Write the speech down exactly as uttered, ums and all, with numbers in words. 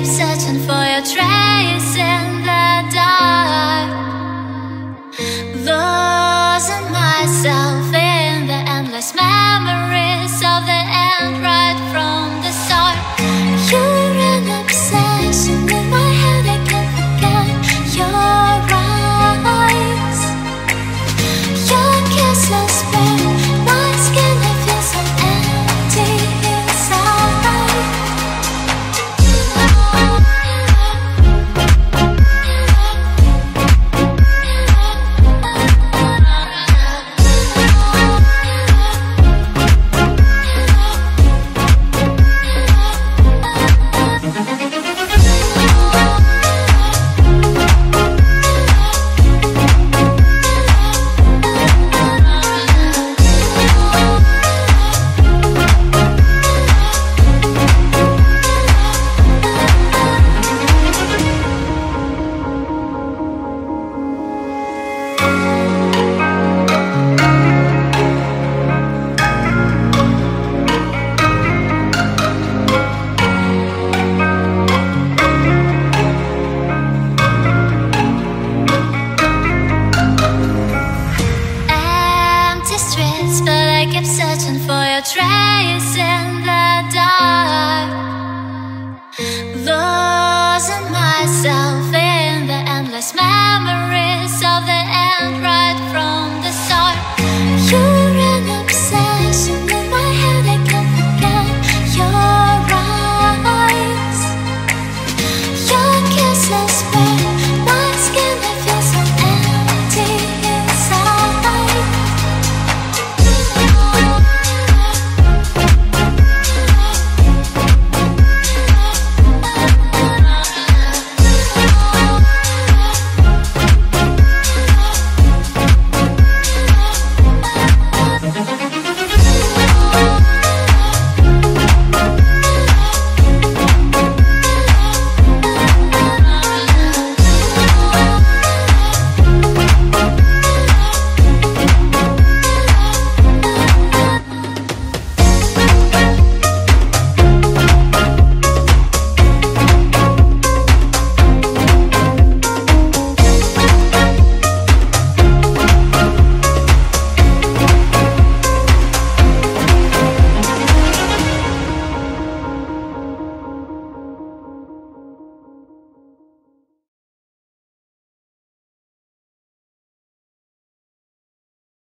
kept searching for your trace in the dark, losing myself in the endless memories of the end right from the start. You're an obsession in my head, I can't forget your eyes. Your kisses burn my skin, I feel so empty inside. Empty streets, but I kept searching for your trace in